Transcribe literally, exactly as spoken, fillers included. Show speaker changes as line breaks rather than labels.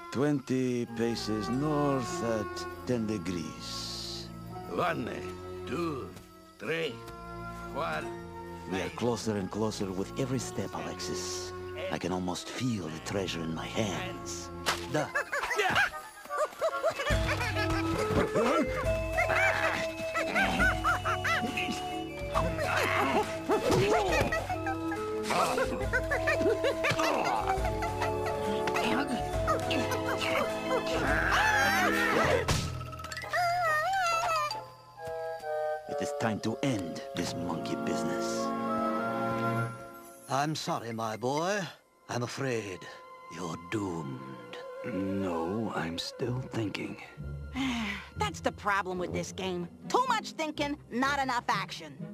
Twenty paces north at ten degrees.
One, two, three, four.
We are closer and closer with every step, Alexis. I can almost feel the treasure in my hands. The... It is time to end this monkey business.
I'm sorry, my boy. I'm afraid you're doomed.
No, I'm still thinking.
That's the problem with this game. Too much thinking, not enough action.